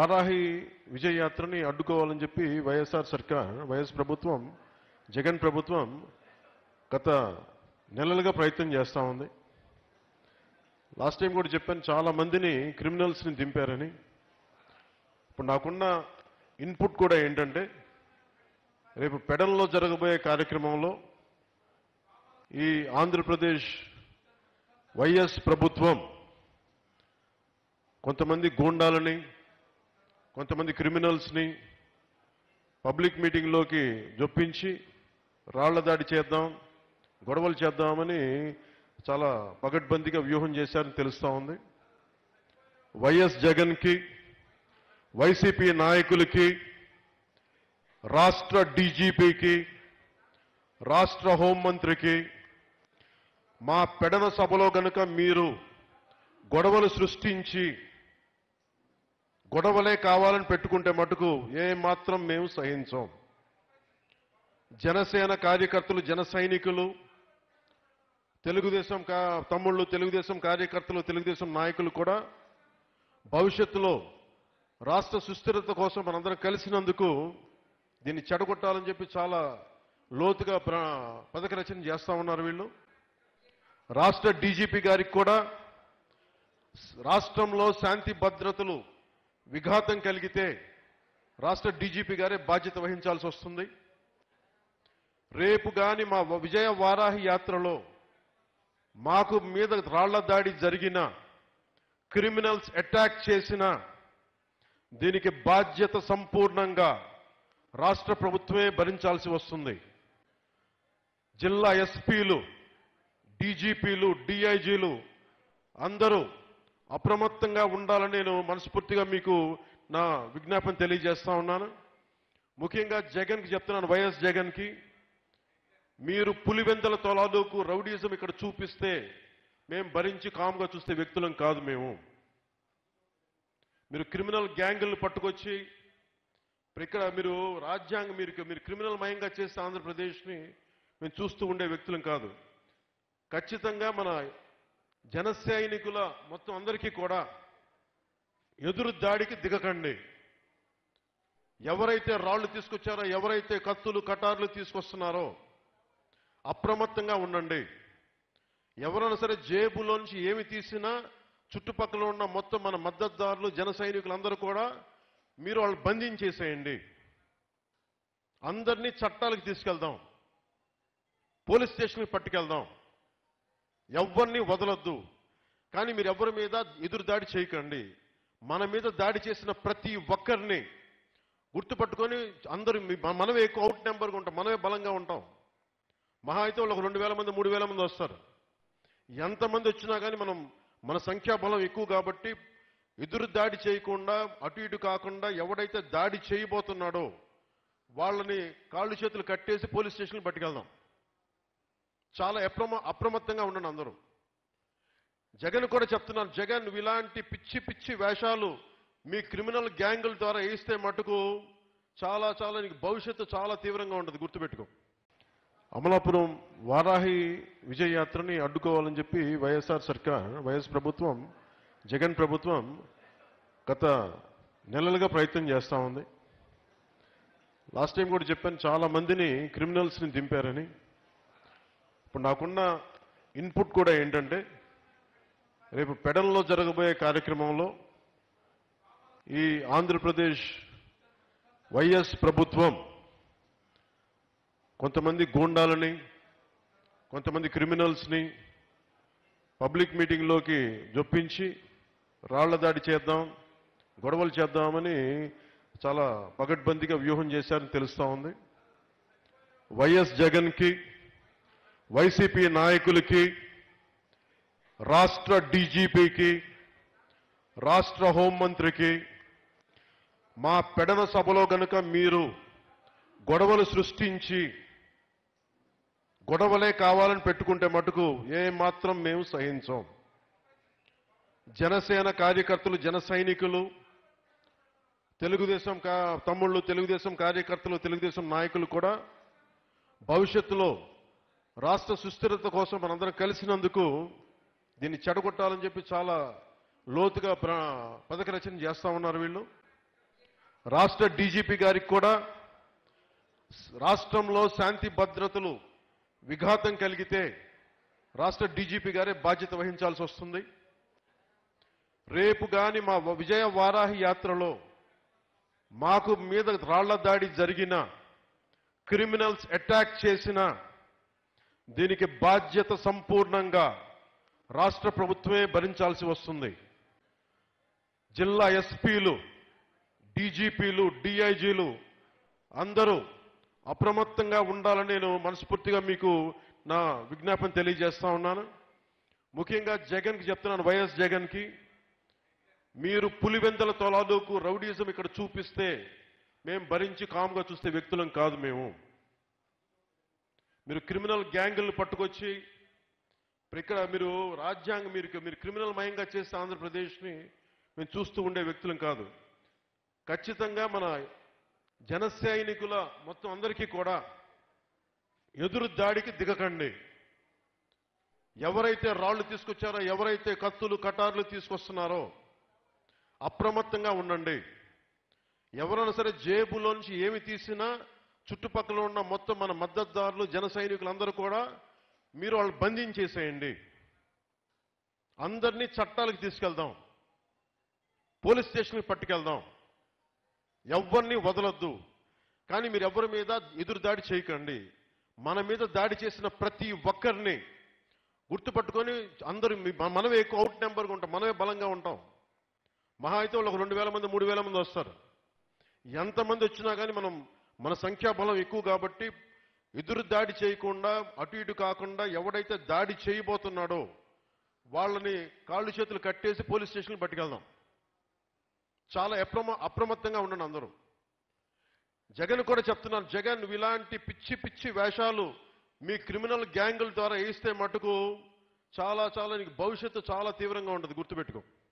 వారాహి విజయ యాత్రని అడ్డుకోవాలని చెప్పి వైఎస్ఆర్ సర్కార్, వైఎస్ ప్రభుత్వం, జగన్ ప్రభుత్వం గత నెలలుగా ప్రయత్నం చేస్తూ ఉంది. లాస్ట్ టైం కూడా చెప్పాను, చాలా మందిని క్రిమినల్స్ని దింపారని. ఇప్పుడు నాకున్న ఇన్పుట్ కూడా ఏంటంటే, రేపు పెడల్లో జరగబోయే కార్యక్రమంలో ఈ ఆంధ్రప్రదేశ్ వైఎస్ ప్రభుత్వం కొంతమంది గూండాలని, కొంతమంది క్రిమినల్స్ని పబ్లిక్ మీటింగ్లోకి జొప్పించి రాళ్ల దాడి చేద్దాం, గొడవలు చేద్దామని చాలా పగడ్బందీగా వ్యూహం చేశారని తెలుస్తూ ఉంది. వైఎస్ జగన్కి, వైసీపీ నాయకులకి, రాష్ట్ర డీజీపీకి, రాష్ట్ర హోంమంత్రికి మా పెడన సభలో గనుక మీరు గొడవలు సృష్టించి గొడవలే కావాలని పెట్టుకుంటే మటుకు ఏమాత్రం మేము సహించాం. జనసేన కార్యకర్తలు, జన సైనికులు, తెలుగుదేశం తమ్ముళ్ళు, తెలుగుదేశం కార్యకర్తలు, తెలుగుదేశం నాయకులు కూడా భవిష్యత్తులో రాష్ట్ర సుస్థిరత కోసం మనందరం కలిసినందుకు దీన్ని చెడగొట్టాలని చెప్పి చాలా లోతుగా పథక రచన చేస్తా ఉన్నారు వీళ్ళు. రాష్ట్ర డీజీపీ గారికి కూడా రాష్ట్రంలో శాంతి భద్రతలు విఘాతం కలిగితే రాష్ట్ర డీజీపీ గారే బాధ్యత వహించాల్సి వస్తుంది. రేపు గాని మా విజయ వారాహి యాత్రలో మాకు మీద రాళ్ల దాడి జరిగిన, క్రిమినల్స్ అటాక్ చేసిన, దీనికి బాధ్యత సంపూర్ణంగా రాష్ట్ర ప్రభుత్వమే భరించాల్సి వస్తుంది. జిల్లా ఎస్పీలు, డీజీపీలు, డీఐజీలు అందరూ అప్రమత్తంగా ఉండాలని నేను మనస్ఫూర్తిగా మీకు నా విజ్ఞాపన తెలియజేస్తా ఉన్నాను. ముఖ్యంగా జగన్కి చెప్తున్నాను, వైఎస్ జగన్కి, మీరు పులివెందల తొలాదుకు రౌడీజం ఇక్కడ చూపిస్తే మేము భరించి కామ్గా చూస్తే వ్యక్తులం కాదు మేము. మీరు క్రిమినల్ గ్యాంగులను పట్టుకొచ్చి ఇక్కడ మీరు రాజ్యాంగం మీరు క్రిమినల్ మయంగా చేస్తే ఆంధ్రప్రదేశ్ని మేము చూస్తూ ఉండే వ్యక్తులం కాదు. ఖచ్చితంగా మన జన సైనికుల మొత్తం అందరికీ కూడా ఎదురు దాడికి దిగకండి. ఎవరైతే రాళ్లు తీసుకొచ్చారో, ఎవరైతే కత్తులు కటార్లు తీసుకొస్తున్నారో అప్రమత్తంగా ఉండండి. ఎవరైనా సరే జేబులోంచి ఏమి తీసినా చుట్టుపక్కల ఉన్న మొత్తం మన మద్దతుదారులు, జన సైనికులందరూ కూడా మీరు వాళ్ళు బంధించేసేయండి. అందరినీ చట్టాలకు తీసుకెళ్దాం, పోలీస్ స్టేషన్కి పట్టుకెళ్దాం, ఎవరిని వదలొద్దు. కానీ మీరు ఎవరి మీద ఎదురు దాడి చేయకండి. మన మీద దాడి చేసిన ప్రతి ఒక్కరిని గుర్తుపట్టుకొని అందరూ మనమే ఎక్కువ అవుట్ నెంబర్గా ఉంటాం, మనమే బలంగా ఉంటాం. మహా అయితే వాళ్ళు 2,000 మంది 3,000 మంది వస్తారు. ఎంతమంది వచ్చినా కానీ మన సంఖ్యాబలం ఎక్కువ కాబట్టి ఎదురు దాడి చేయకుండా, అటు ఇటు కాకుండా ఎవడైతే దాడి చేయబోతున్నాడో వాళ్ళని కాళ్ళు చేతులు కట్టేసి పోలీస్ స్టేషన్కి పట్టుకెళ్దాం. చాలా అప్రమత్తంగా ఉండండి అందరూ. జగన్ కూడా చెప్తున్నాను, జగన్ ఇలాంటి పిచ్చి పిచ్చి వేషాలు మీ క్రిమినల్ గ్యాంగుల ద్వారా వేస్తే మటుకు చాలా నీకు భవిష్యత్తు చాలా తీవ్రంగా ఉంటుంది, గుర్తుపెట్టుకో. అమలాపురం వారాహి విజయ యాత్రని అడ్డుకోవాలని చెప్పి వైఎస్ఆర్ సర్కార్, వైఎస్ ప్రభుత్వం, జగన్ ప్రభుత్వం గత నెలలుగా ప్రయత్నం చేస్తూ ఉంది. లాస్ట్ టైం కూడా చెప్పాను, చాలా మందిని క్రిమినల్స్ని దింపారని. ఇప్పుడు నాకున్న ఇన్పుట్ కూడా ఏంటంటే, రేపు పెడల్లో జరగబోయే కార్యక్రమంలో ఈ ఆంధ్రప్రదేశ్ వైఎస్ ప్రభుత్వం కొంతమంది గూండాలని, కొంతమంది క్రిమినల్స్ని పబ్లిక్ మీటింగ్లోకి జొప్పించి రాళ్ల దాడి చేద్దాం, గొడవలు చేద్దామని చాలా పగడ్బందీగా వ్యూహం చేశారని తెలుస్తూ ఉంది. వైఎస్ జగన్కి, వైసీపీ నాయకులకి, రాష్ట్ర డీజీపీకి, రాష్ట్ర హోంమంత్రికి మా పెడన సభలో గనుక మీరు గొడవలు సృష్టించి గొడవలే కావాలని పెట్టుకుంటే మటుకు ఏమాత్రం మేము సహించాం. జనసేన కార్యకర్తలు, జన సైనికులు, తెలుగుదేశం తమ్ముళ్ళు, తెలుగుదేశం కార్యకర్తలు, తెలుగుదేశం నాయకులు కూడా భవిష్యత్తులో రాష్ట్ర సుస్థిరత కోసం మనందరం కలిసినందుకు దీన్ని చెడగొట్టాలని చెప్పి చాలా లోతుగా పథక రచన చేస్తా ఉన్నారు వీళ్ళు. రాష్ట్ర డీజీపీ గారికి కూడా రాష్ట్రంలో శాంతి భద్రతలు విఘాతం కలిగితే రాష్ట్ర డీజీపీ గారే బాధ్యత వహించాల్సి వస్తుంది. రేపు గాని మా విజయ వారాహి యాత్రలో మాకు మీద రాళ్ల దాడి జరిగిన, క్రిమినల్స్ అటాక్ చేసిన, దీనికి బాధ్యత సంపూర్ణంగా రాష్ట్ర ప్రభుత్వమే భరించాల్సి వస్తుంది. జిల్లా ఎస్పీలు, డీజీపీలు, డీఐజీలు అందరూ అప్రమత్తంగా ఉండాలని నేను మనస్ఫూర్తిగా మీకు నా విజ్ఞాపన తెలియజేస్తా ఉన్నాను. ముఖ్యంగా జగన్కి చెప్తున్నాను, వైఎస్ జగన్కి, మీరు పులివెందల తొలాలకు రౌడీజం ఇక్కడ చూపిస్తే మేము భరించి కామ్గా చూస్తే వ్యక్తులం కాదు మేము. మీరు క్రిమినల్ గ్యాంగులను పట్టుకొచ్చి ఇక్కడ మీరు రాజ్యాంగం మీరు క్రిమినల్ మయంగా చేస్తే ఆంధ్రప్రదేశ్ని మేము చూస్తూ ఉండే వ్యక్తులం కాదు. ఖచ్చితంగా మన జన సైనికుల మొత్తం అందరికీ కూడా ఎదురు దాడికి దిగకండి. ఎవరైతే రాళ్లు తీసుకొచ్చారో, ఎవరైతే కత్తులు కటార్లు తీసుకొస్తున్నారో అప్రమత్తంగా ఉండండి. ఎవరైనా సరే జేబులోంచి ఏమి తీసినా చుట్టుపక్కల ఉన్న మొత్తం మన మద్దతుదారులు, జన సైనికులందరూ కూడా మీరు వాళ్ళు బంధించేసేయండి. అందరినీ చట్టాలకు తీసుకెళ్దాం, పోలీస్ స్టేషన్కి పట్టుకెళ్దాం, ఎవరిని వదలొద్దు. కానీ మీరు ఎవరి మీద ఎదురు దాడి చేయకండి. మన మీద దాడి చేసిన ప్రతి ఒక్కరిని గుర్తుపట్టుకొని అందరూ మనమే ఎక్కువ అవుట్ నెంబర్గా ఉంటాం, మనమే బలంగా ఉంటాం. మహా అయితే ఒక 2,000 మంది 3,000 మంది వస్తారు. ఎంతమంది వచ్చినా కానీ మన సంఖ్యాబలం ఎక్కువ కాబట్టి ఎదురు దాడి చేయకుండా, అటు ఇటు కాకుండా ఎవడైతే దాడి చేయబోతున్నాడో వాళ్ళని కాళ్ళు చేతులు కట్టేసి పోలీస్ స్టేషన్కి పట్టుకెళ్దాం. చాలా అప్రమత్తంగా ఉండండి అందరూ. జగన్ కూడా చెప్తున్నాను, జగన్ నువ్వు ఇలాంటి పిచ్చి పిచ్చి వేషాలు మీ క్రిమినల్ గ్యాంగుల ద్వారా వేస్తే మటుకు చాలా నీకు భవిష్యత్తు చాలా తీవ్రంగా ఉంటుంది, గుర్తుపెట్టుకో.